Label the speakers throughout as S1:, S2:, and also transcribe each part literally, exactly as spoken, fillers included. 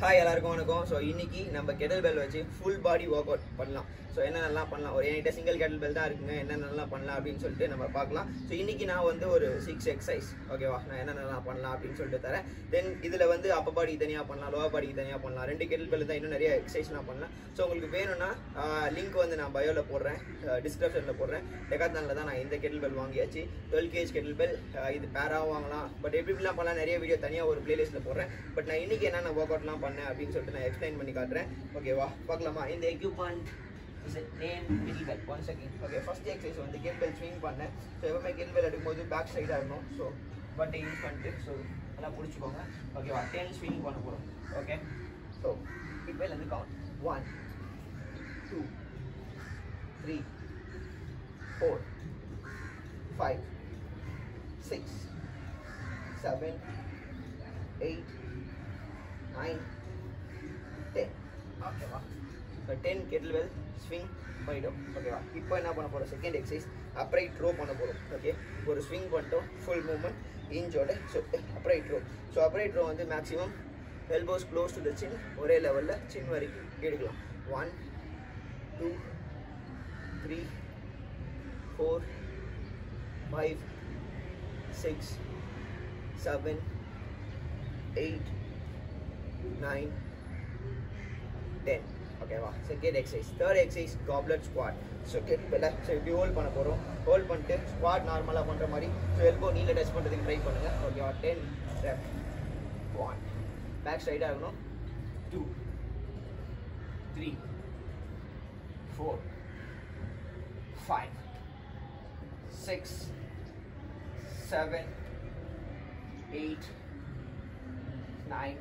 S1: Hi எல்லாருக்கும் வணக்கம். So இன்னைக்கு நம்ம கெட்டல் பெல் வச்சு ஃபுல் பாடி ஒர்க் அவுட் பண்ணலாம். ஸோ என்னென்னலாம் பண்ணலாம், ஒரு என்கிட்ட சிங்கிள் கெட்டல் பெல் தான் இருக்குங்க, என்னென்னலாம் பண்ணலாம் அப்படின்னு சொல்லிட்டு நம்ம பார்க்கலாம். ஸோ இன்னைக்கு நான் வந்து ஒரு சிக்ஸ் எக்ஸசைஸ் ஓகேவா, நான் என்னென்னலாம் பண்ணலாம் அப்படின்னு சொல்லிட்டு தரேன். தென் இதில் வந்து அப்பர் பாடி தனியாக பண்ணலாம், லோவர் பாடி தனியாக பண்ணலாம். ரெண்டு கெட்டல் பெல் தான், இன்னும் நிறைய எக்ஸசைஸ் நான் பண்ணலாம். ஸோ உங்களுக்கு வேணும்னா லிங்க் வந்து நான் பயோவில் போடுறேன், டிஸ்கிரிப்ஷனில் போடுறேன். டெக்காத்லானில் தான் நான் இந்த கெட்டல் பெல் வாங்கியாச்சு, டுவெல் கேஜ் கெட்டல் பெல். இது பேராக வாங்கலாம், பட் எப்படி இப்படிலாம் பண்ணலாம் நிறைய வீடியோ தனியாக ஒரு பிளேலிஸ்ட்டில் போடுறேன். பட் நான் இன்னைக்கு என்னென்ன ஒர்க் அவுட்லாம் பண்ணேன் அப்படின்னு சொல்லிட்டு நான் எக்ஸ்பிளைன் பண்ணி காட்டுறேன். ஓகேவா, பார்க்கலாமா? இந்த equipment is name kettlebell. One second. Okay, first exercise வந்து கெட்டில் பெல் ஸ்விங் பண்ணேன். ஸோ எப்பவுமே கெட்டில் பெல் எடுக்கும்போது பேக் சைடாக இருக்கணும். ஸோ பட்டை யூஸ் பண்ணிட்டு ஸோ நல்லா பிடிச்சிக்கோங்க. ஓகேவா, டென் ஸ்விங் பண்ண போகிறோம். ஓகே, ஸோ இப்போ இருந்து count one two three four five six seven eight nine ten. ஓகேவா, so ten kettlebell swing பண்ணிட்டோம். ஓகேவா, இப்போ என்ன பண்ண போகிறோம், செகண்ட் எக்ஸசைஸ் அப்ரைட் த்ரோ பண்ண போகிறோம். ஓகே, ஒரு ஸ்விங் பண்ணிட்டோம், ஃபுல் மூவ்மெண்ட் இன்ச்சோட. So upright throw. So upright throw வந்து maximum elbows close to the chin, ஒரே லெவலில் சின் வரைக்கும் எடுக்கலாம். One two three four five six seven eight nine ten. ஓகேவா, second exercise. Third exercise goblet squat. So kettle so இப்படி hold பண்ண போகிறோம். Hold பண்ணிட்டு ஸ்குவாட் நார்மலாக பண்ணுற மாதிரி ஸோ எல்போ நீல டச் பண்ணுறதுக்கு ட்ரை பண்ணுங்கள். ஓகேவா, டென் ரெப். ஒன், பேக் சைடாக இருக்கணும். Two three four five six seven eight nine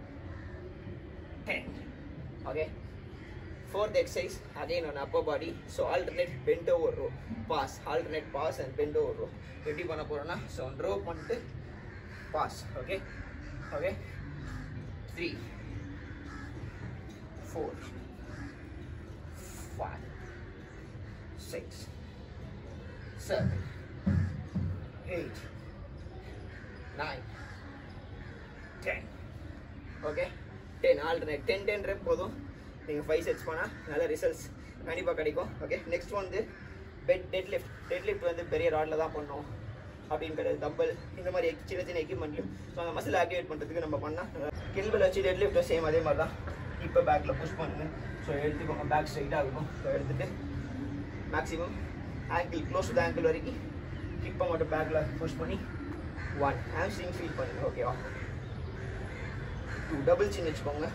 S1: ten. Okay, fourth exercise again on upper body. So alternate bend over row, pass, alternate pass and bend over row. எப்படி பண்ண போறோம்னா so on row பண்ணிட்டு pass. Okay, okay, three four five six seven eight nine ten. Okay, ten alternate. Ten ten rep போதும். நீங்கள் five sets பண்ணால் நல்ல results கண்டிப்பாக கிடைக்கும். ஓகே, நெக்ஸ்ட் வந்து bed deadlift. Deadlift வந்து பெரிய ராடில் தான் பண்ணோம் அப்படின்னு கிடையாது, டம்பிள் இந்த மாதிரி சின்ன சின்ன எக்யூப்மெண்ட்லையும் ஸோ அந்த மசில் ஆக்டிவேட் பண்ணுறதுக்கு நம்ம பண்ணால் கெல்பில் வச்சு டெட் லிஃப்ட்டும் சேம் அதே மாதிரி தான். இப்போ பேக்கில் புஷ் பண்ணுங்க. ஸோ எடுத்துக்கோங்க, பேக் ஸ்ட்ரைட்டாக இருக்கும். ஸோ எடுத்துகிட்டு maximum angle close to the angle வரைக்கும் கிப்பை மட்டும் பேக்கில் புஷ் பண்ணி ஒன் ஹாம்ஸ்ட்ரிங் ஃபீல் பண்ணுங்க. ஓகேவா, டூ டபுள் சின் வச்சுக்கோங்க.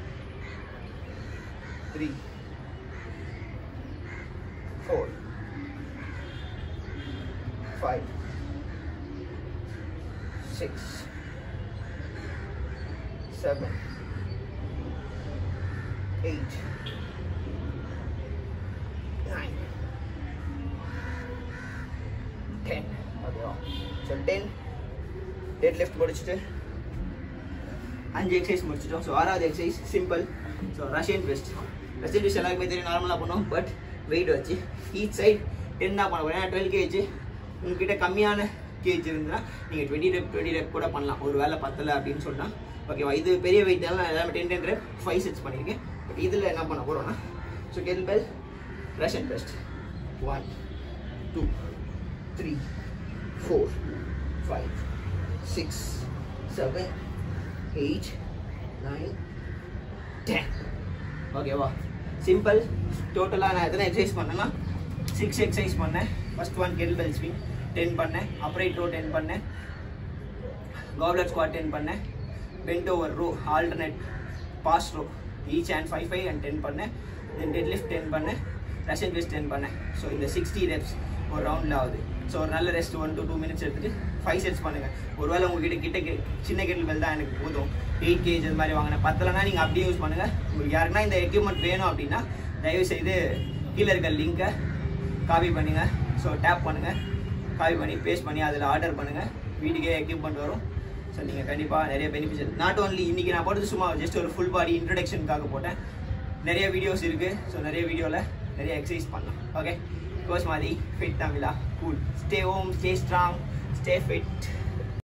S1: Three four five six seven eight nine ten. ஓகேவா, ஸோ டென் டெட் லிஃப்ட் முடிச்சுட்டு அஞ்சு எக்ஸசைஸ் முடிச்சிட்டோம். ஸோ ஆறாவது exercise simple. So Russian twist. Russian twist எல்லாருக்குமே தெரியும், நார்மலாக பண்ணுவோம். பட் வெயிட் வச்சு ஈச் சைட் டென் தான் பண்ண போகிறோம். ஏன்னா டுவெல் கேஜி உங்ககிட்ட கம்மியான கேஜ் இருந்தால் நீங்கள் டுவெண்ட்டி ரெப் டுவெண்ட்டி ரெப் கூட பண்ணலாம், ஒரு வேலை பத்தலை அப்படின்னு சொன்னால். ஓகேவா, இது பெரிய வெயிட் எல்லாம் எல்லாமே ten ten rep five sets பண்ணியிருக்கேன். பட் இதில் என்ன பண்ண போகிறோம்னா so kettlebell Russian twist. One two three four five six seven eight nine ten. ஓகேவா, சிம்பிள். டோட்டலாக நான் எத்தனை எக்ஸசைஸ் பண்ணேன்னா சிக்ஸ் எக்ஸசைஸ் பண்ணேன். First one kettlebell swing ten பண்ணேன், அப்ரைட் ரோ டென் பண்ணேன், காப்லெட் ஸ்குவாட் டென் பண்ணேன், bent over row alternate pass row each hand five five and ten பண்ணேன். தென் டெட் லிஃப்ட் டென் பண்ணேன், Russian twist ten பண்ணேன். So இந்த sixty reps ஒரு ரவுண்டில் ஆகுது. ஸோ ஒரு நல்ல rest one to two minutes எடுத்துகிட்டு ஃபைவ் செட்ஸ் பண்ணுங்கள். ஒருவேளை உங்ககிட்ட கிட்ட சின்ன கெட்டில் பெல் தான் எனக்கு போதும், எயிட் கேஜ் அது மாதிரி வாங்கினேன், பத்தலைனா நீங்கள் அப்படியே யூஸ் பண்ணுங்கள். உங்களுக்கு யாருக்குன்னா இந்த எக்யூப்மெண்ட் வேணும் அப்படின்னா தயவுசெய்து கீழே இருக்க லிங்க்கை காப்பி பண்ணுங்கள். ஸோ டேப் பண்ணுங்கள், காப்பி பண்ணி பேஸ்ட் பண்ணி அதில் ஆர்டர் பண்ணுங்கள். வீட்டுக்கே எக்யூப்மெண்ட் வரும். ஸோ நீங்கள் கண்டிப்பாக நிறைய பெனிஃபிட்ஸ். நாட் ஓன்லி இன்றைக்கி நான் போட்டது சும்மா ஜஸ்ட் ஒரு ஃபுல் பாடி இன்ட்ரடக்ஷனுக்காக போட்டேன். நிறைய வீடியோஸ் இருக்குது. ஸோ நிறைய வீடியோவில் நிறைய எக்ஸசைஸ் பண்ணலாம். ஓகே, கோச் மாதிரி fit Tamizha cool. Stay home, stay strong, stay fit.